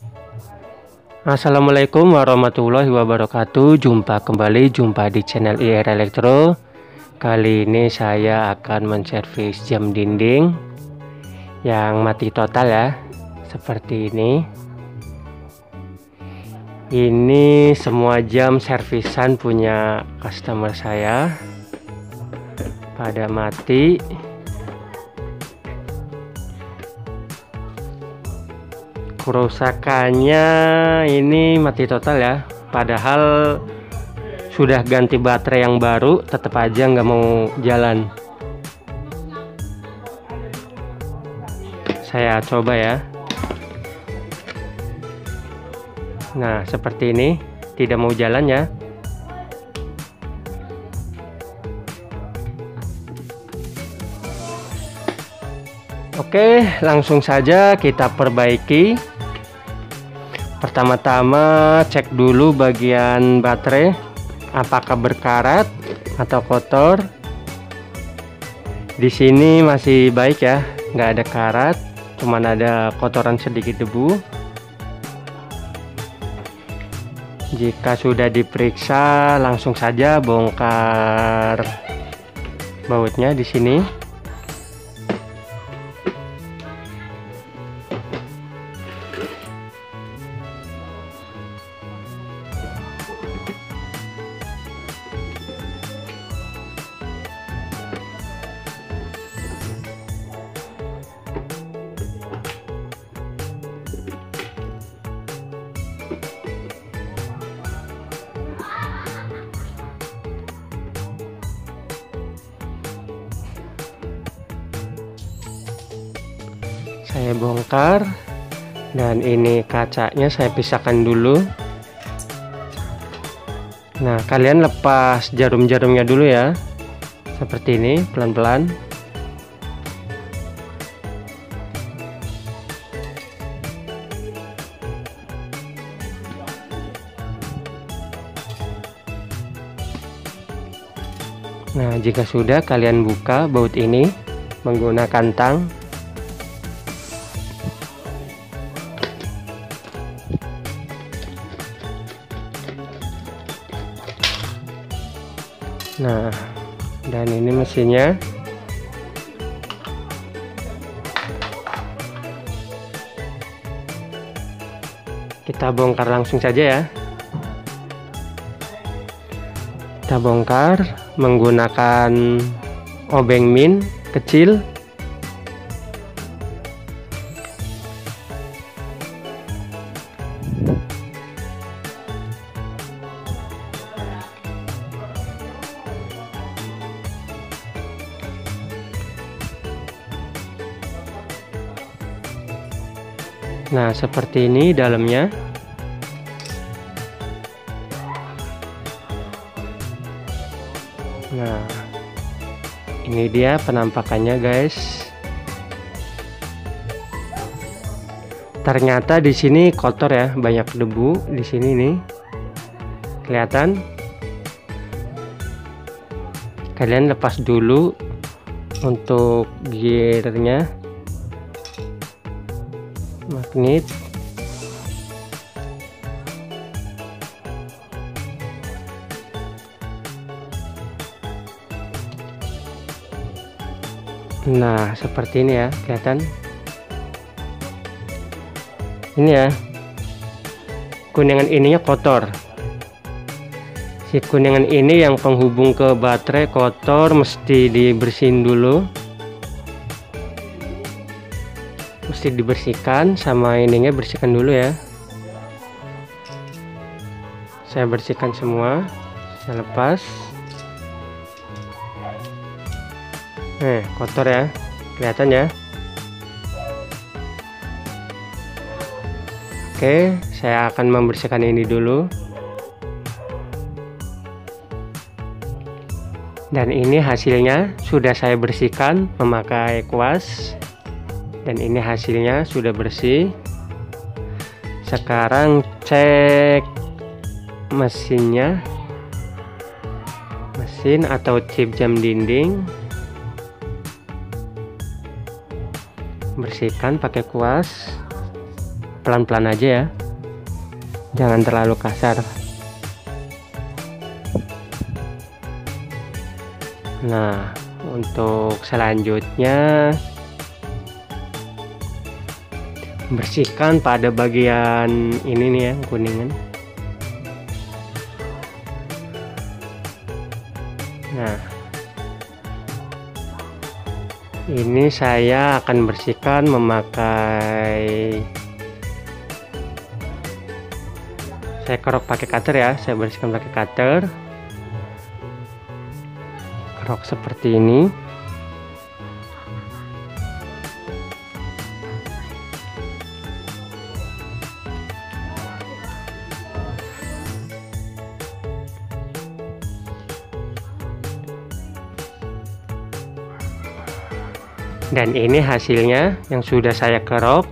Assalamualaikum warahmatullahi wabarakatuh. Jumpa di channel IR Elektro. Kali ini saya akan menservis jam dinding yang mati total ya, seperti ini. Ini semua jam servisan punya customer saya pada mati. Kerusakannya ini mati total ya, padahal sudah ganti baterai yang baru, tetap aja nggak mau jalan. Saya coba ya. Nah, seperti ini, tidak mau jalan ya. Oke, langsung saja kita perbaiki. Pertama-tama cek dulu bagian baterai apakah berkarat atau kotor. Di sini masih baik ya, nggak ada karat, cuman ada kotoran sedikit debu. Jika sudah diperiksa, langsung saja bongkar bautnya di sini. Saya bongkar, dan ini kacanya saya pisahkan dulu. Nah, kalian lepas jarum-jarumnya dulu ya, seperti ini, pelan-pelan. Nah, jika sudah, kalian buka baut ini menggunakan tang. Nah, dan ini mesinnya. Kita bongkar langsung saja ya. Kita bongkar menggunakan obeng min kecil. Nah, seperti ini dalamnya. Nah, ini dia penampakannya guys. Ternyata di sini kotor ya, banyak debu di sini nih. Kelihatan? Kalian lepas dulu untuk gearnya. Magnet. Nah, seperti ini ya, kelihatan. Ini ya, kuningan ininya kotor. Si kuningan ini yang penghubung ke baterai kotor, mesti dibersihin dulu. Mesti dibersihkan, sama ininya bersihkan dulu ya. Saya bersihkan semua, saya lepas. Kotor ya, kelihatan ya. Oke, saya akan membersihkan ini dulu. Dan ini hasilnya sudah saya bersihkan memakai kuas. Dan ini hasilnya sudah bersih. Sekarang cek mesinnya, mesin atau chip jam dinding. Bersihkan pakai kuas. pelan-pelan aja ya, jangan terlalu kasar. Nah, untuk selanjutnya bersihkan pada bagian ini nih ya, kuningan. Nah, ini saya akan bersihkan memakai, saya kerok pakai cutter ya, saya bersihkan pakai cutter, kerok seperti ini. Dan ini hasilnya yang sudah saya kerok.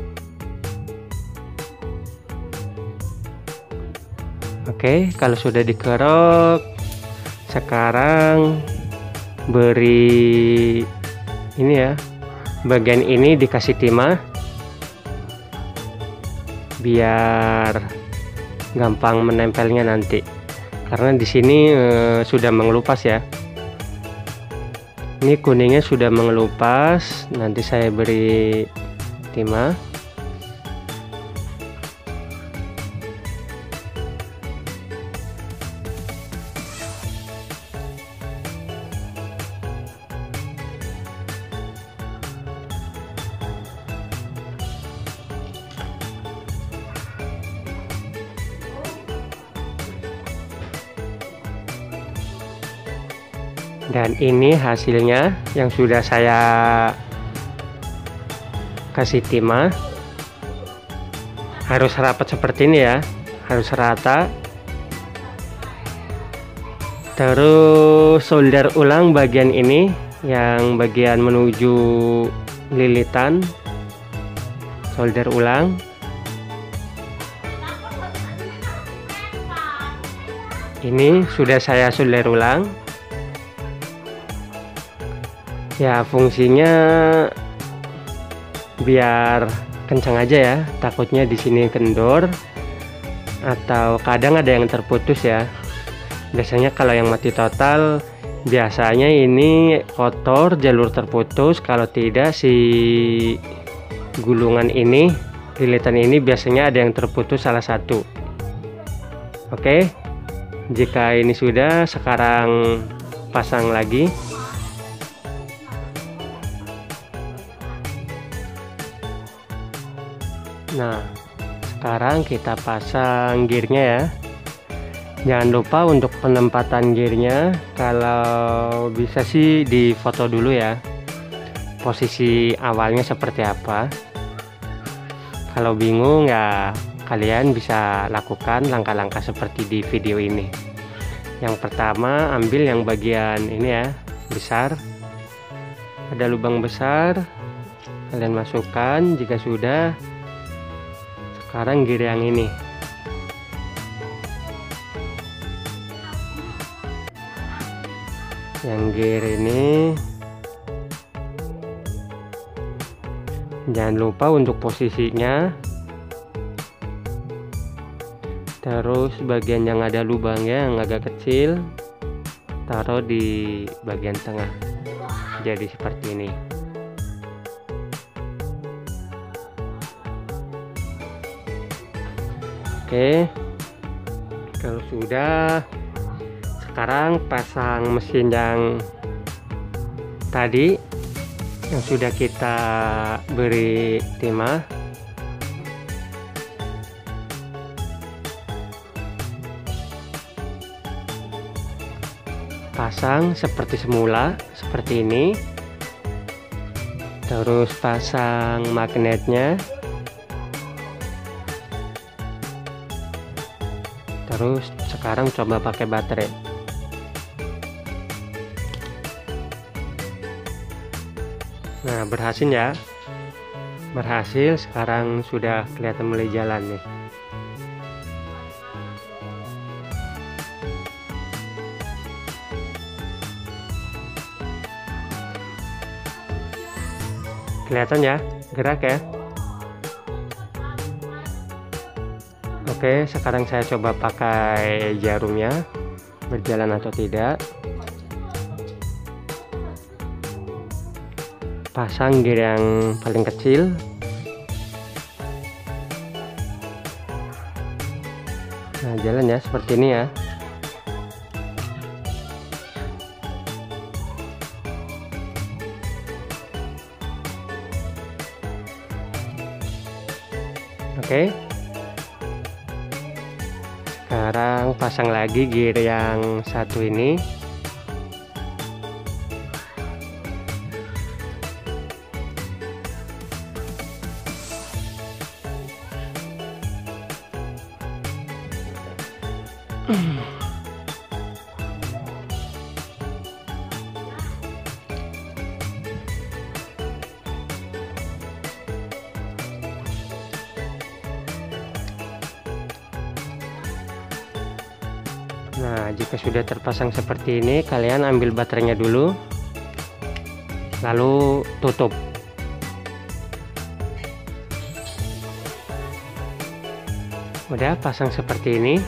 Oke, kalau sudah dikerok, sekarang beri ini ya, bagian ini dikasih timah biar gampang menempelnya nanti, karena di sini sudah mengelupas ya. Ini kuningnya sudah mengelupas, nanti saya beri timah. Dan ini hasilnya yang sudah saya kasih timah. Harus rapat seperti ini ya, harus rata. Terus solder ulang bagian ini, yang bagian menuju lilitan, solder ulang. Ini sudah saya solder ulang. Ya, fungsinya biar kencang aja ya, takutnya di sini kendor atau kadang ada yang terputus ya. Biasanya kalau yang mati total, biasanya ini kotor, jalur terputus. Kalau tidak, si gulungan ini, lilitan ini biasanya ada yang terputus salah satu. Oke, jika ini sudah, sekarang pasang lagi. Nah, sekarang kita pasang gearnya ya. Jangan lupa untuk penempatan gearnya, kalau bisa sih di foto dulu ya, posisi awalnya seperti apa. Kalau bingung ya, kalian bisa lakukan langkah-langkah seperti di video ini. Yang pertama, ambil yang bagian ini ya, besar. Ada lubang besar, kalian masukkan. Jika sudah, sekarang gear yang ini. Yang gear ini jangan lupa untuk posisinya. Terus bagian yang ada lubangnya yang agak kecil, taruh di bagian tengah. Jadi seperti ini. Oke, kalau sudah, sekarang pasang mesin yang tadi yang sudah kita beri timah. Pasang seperti semula, seperti ini. Terus pasang magnetnya. Terus sekarang coba pakai baterai. Nah, berhasil ya. Berhasil, sekarang sudah kelihatan mulai jalan nih. Kelihatan ya, gerak ya. Oke, sekarang saya coba pakai jarumnya, berjalan atau tidak. Pasang gear yang paling kecil. Nah, jalan ya, seperti ini ya. Oke. Sekarang pasang lagi gear yang satu ini. Nah, jika sudah terpasang seperti ini, kalian ambil baterainya dulu, lalu tutup. Udah pasang seperti ini,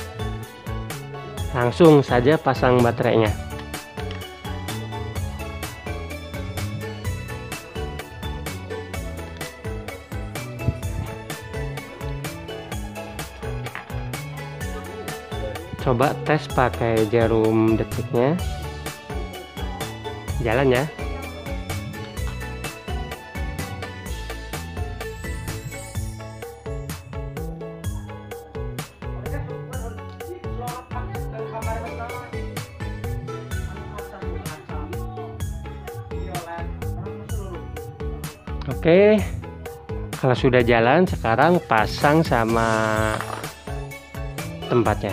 langsung saja pasang baterainya. Coba tes pakai jarum detiknya, jalan ya. Oke, kalau sudah jalan, sekarang pasang sama tempatnya.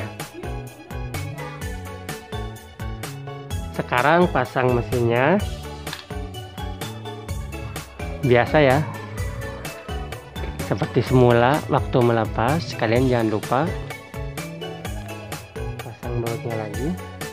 Sekarang pasang mesinnya, biasa ya, seperti semula waktu melepas. Kalian jangan lupa pasang bautnya lagi.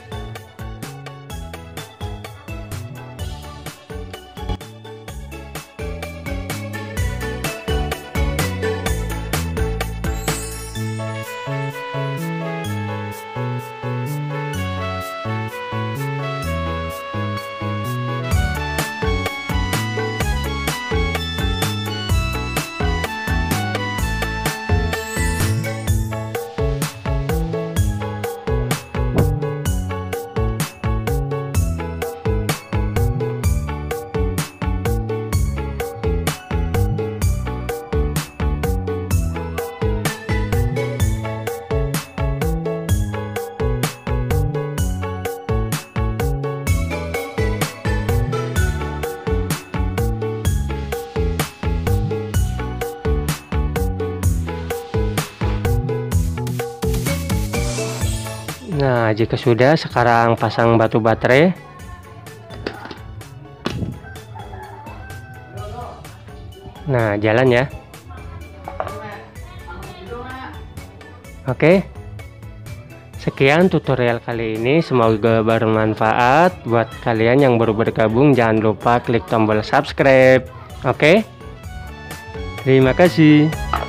Nah, jika sudah, sekarang pasang batu baterai. Nah, jalan ya. Oke. Sekian tutorial kali ini, semoga bermanfaat buat kalian yang baru bergabung. Jangan lupa klik tombol subscribe. Oke. Terima kasih.